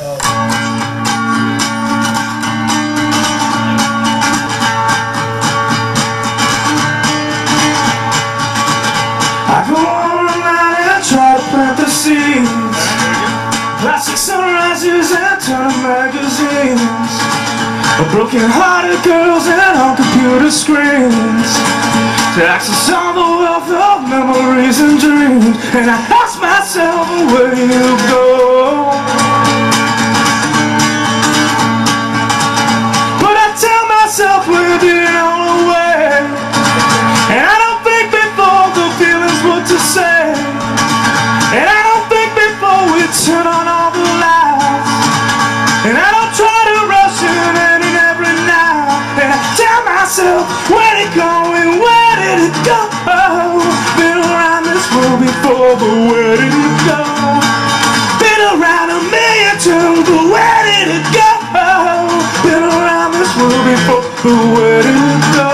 I go on and I try to plant the seeds, plastic sunrises and turn magazines, broken-hearted girls and on computer screens, to access all the wealth of memories and dreams. And I ask myself, where do you go? But I tell myself we're being on the way, and I don't think before the feelings what to say, and I don't think before we turn on all the lights, and I don't try to rush in any every night, and I tell myself, where'd it go and where did it go? Been around this world before, but where did it go? Been around a million times, but where did it go? Been around this world before, but where did it go?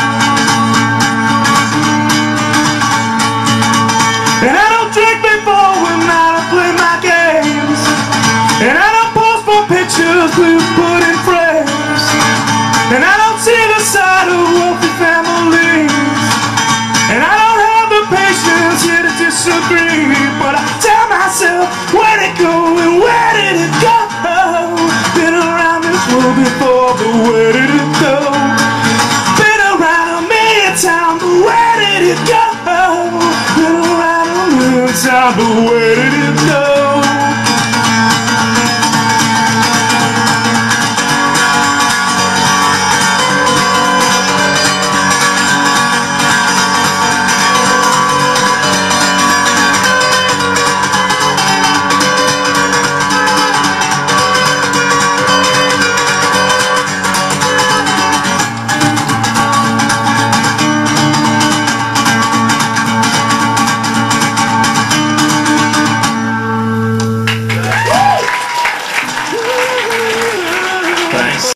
And I don't drink before when I play my games, and I don't pose for pictures we put in frames, and I don't see the side of wealthy families, and I don't have the patience here to disagree. But I tell myself, where'd it go and where did it go? Been around this world before, but where did it go? Been around a million times, but where did it go? Been around a million times, but where did it go?